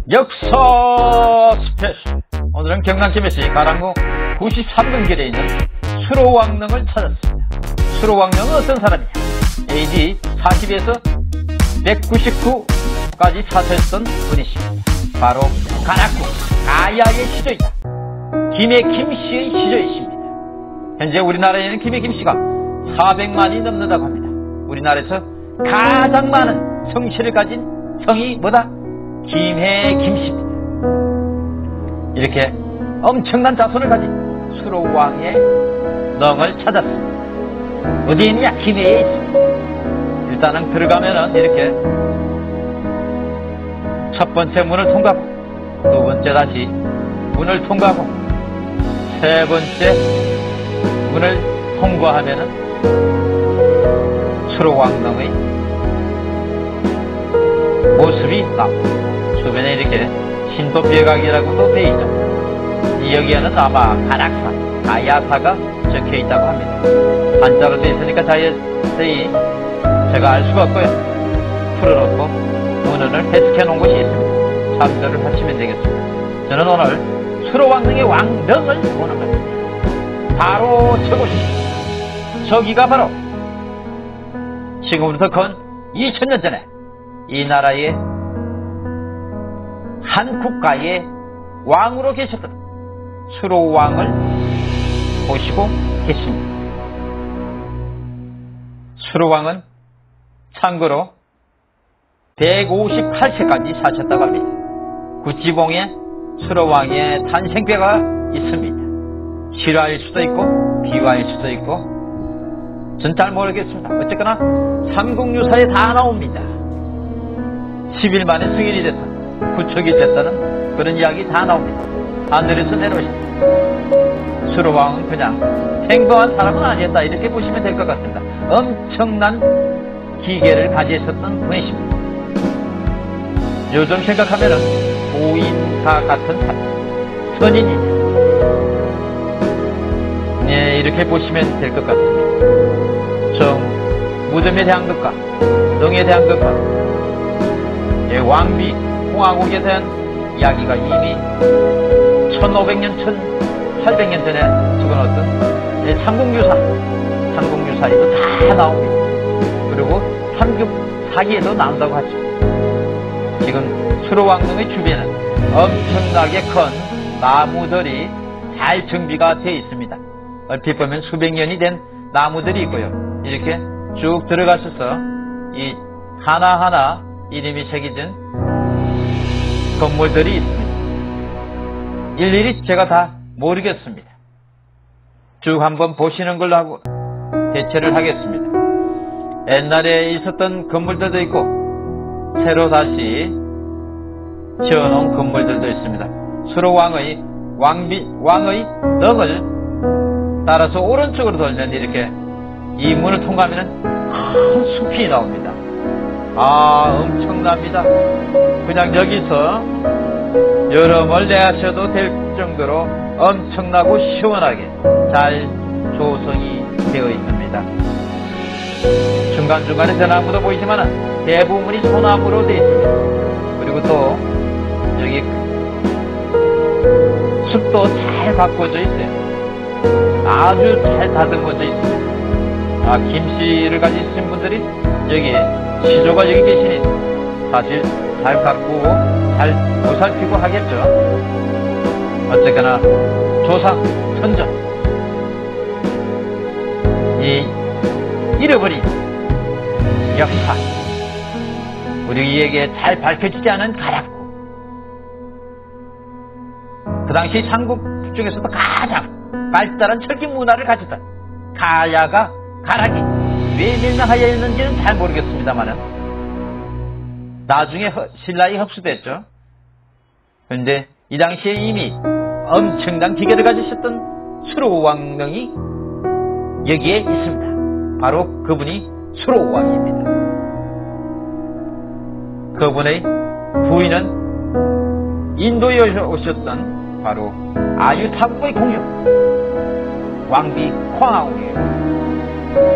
역사 스페셜. 오늘은 경남KBS 가랑구 93분길에 있는 수로왕릉을 찾았습니다. 수로왕릉은 어떤 사람이냐? AD 40에서 199까지 사셨던 분이십니다. 바로 가락구 가야의 시조이다. 김해 김씨의 시조이십니다. 현재 우리나라에는 김해 김씨가 400만이 넘는다고 합니다. 우리나라에서 가장 많은 성씨를 가진 성이 뭐다? 김해 김씨입니다. 이렇게 엄청난 자손을 가진 수로왕의 릉을 찾았습니다. 어디에 있느냐? 김해에 있습니다. 일단은 들어가면은 이렇게 첫 번째 문을 통과하고, 두 번째 다시 문을 통과하고, 세 번째 문을 통과하면은 수로왕릉의 모습이 나옵니다. 주변에 이렇게 신도비각이라고도 되어 있죠. 여기에는 아마 가락사, 가야사가 적혀 있다고 합니다. 한자로 되어 있으니까 자세히 제가 알 수가 없고요. 풀어놓고 문헌을 해석해 놓은 곳이 있습니다. 참조를 하시면 되겠습니다. 저는 오늘 수로왕릉의 왕릉을 보는 겁니다. 바로 저곳이, 저기가 바로 지금부터 건 2000년 전에 이 나라의 한 국가의 왕으로 계셨던 수로왕을 보시고 계십니다. 수로왕은 참고로 158세까지 사셨다고 합니다. 구치봉에 수로왕의 탄생뼈가 있습니다. 실화일 수도 있고 비화일 수도 있고 전 잘 모르겠습니다. 어쨌거나 삼국유사에 다 나옵니다. 10일 만에 승인이 됐다, 구척이 됐다는 그런 이야기 다 나옵니다. 하늘에서 내려오셨다. 수로왕은 그냥 평범한 사람은 아니었다, 이렇게 보시면 될 것 같습니다. 엄청난 기계를 가지셨던 분이십니다. 요즘 생각하면은 고인과 같은 사람, 선인이죠. 네, 이렇게 보시면 될 것 같습니다. 무덤에 대한 것과 릉에 대한 것과 왕비 공화국에 대한 이야기가 이미 1500년, 1800년 전에 적어놓았던 삼국유사에도 다 나옵니다. 그리고 삼국사기에도 나온다고 하죠. 지금 수로왕릉의 주변은 엄청나게 큰 나무들이 잘 정비가 되어 있습니다. 얼핏 보면 수백 년이 된 나무들이 있고요. 이렇게 쭉 들어가셔서 이 하나하나 이름이 새겨진 건물들이 있습니다. 일일이 제가 다 모르겠습니다. 쭉 한번 보시는 걸로 하고 대체를 하겠습니다. 옛날에 있었던 건물들도 있고 새로 다시 지어놓은 건물들도 있습니다. 수로왕의 왕의 릉을 따라서 오른쪽으로 돌면 이렇게 이 문을 통과하면 큰 숲이 나옵니다. 엄청납니다. 그냥 여기서 여름을 내하셔도 될 정도로 엄청나고 시원하게 잘 조성이 되어 있습니다. 중간중간에 대나무도 보이지만 대부분이 소나무로 되어 있습니다. 그리고 또 여기 숲도 잘 가꿔져 있어요. 아주 잘 다듬어져 있습니다. 김씨를 가지신 분들이 여기 시조가 여기 계시니 사실 잘 가꾸고 잘 보살피고 하겠죠. 어쨌거나 조상, 선전, 이 잃어버린 역사, 우리에게 잘 밝혀지지 않은 가락구, 그 당시 삼국 중에서도 가장 발달한 철기 문화를 가졌던 가야가 가락이 왜 멸망하였는지는 잘 모르겠습니다만은 나중에 신라에 흡수됐죠. 그런데 이 당시에 이미 엄청난 기계를 가지셨던 수로왕릉이 여기에 있습니다. 바로 그분이 수로왕입니다. 그분의 부인은 인도에 오셨던 바로 아유타국의 공주 왕비 황하옥이에요.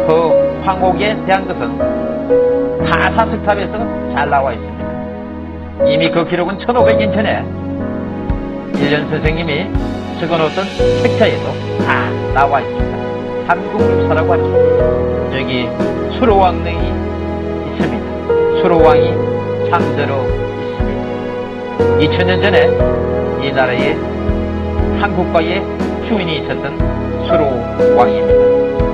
그 황옥에 대한 것은 가사석탑에서 잘 나와 있습니다. 이미 그 기록은 1500년 전에 일련 선생님이 적어놓았던 책자에도 다 나와 있습니다. 삼국유사라고 하죠. 여기 수로왕릉이 있습니다. 수로왕이 잠재로 있습니다. 2000년 전에 이 나라에 한국과의 주인이 있었던 수로왕입니다.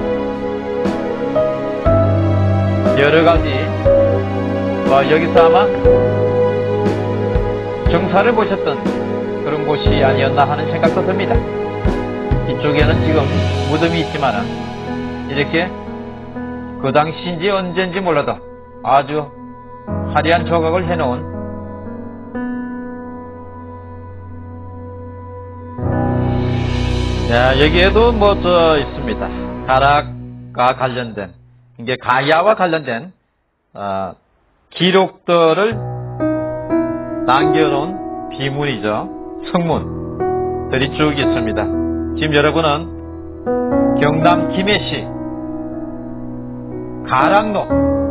여러가지 여기서 아마 정사를 보셨던 그런 곳이 아니었나 하는 생각도 듭니다. 이쪽에는 지금 무덤이 있지만 이렇게 그 당시인지 언제인지 몰라도 아주 화려한 조각을 해놓은 여기에도 있습니다. 가락과 관련된, 이게 가야와 관련된 기록들을 남겨놓은 비문이죠. 성문들이 쭉 있습니다. 지금 여러분은 경남 김해시 가락로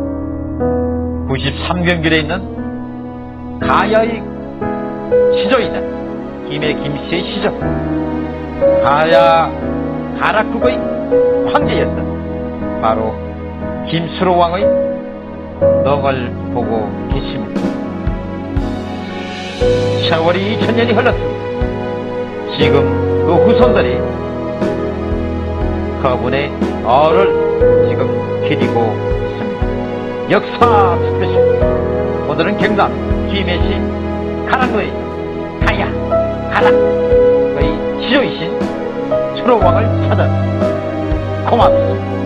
93경길에 있는 가야의 시조이자 김해 김씨의 시조, 가락국의 황제였던 바로 김수로왕의 넋을 보고 계십니다. 세월이 2000년이 흘렀습니다. 지금 그 후손들이 그분의 얼을 지금 기리고 있습니다. 역사 스페셜. 오늘은 경남 김해시 가락로의 가락의 시조이신 수로왕을 찾았습니다. 고맙습니다.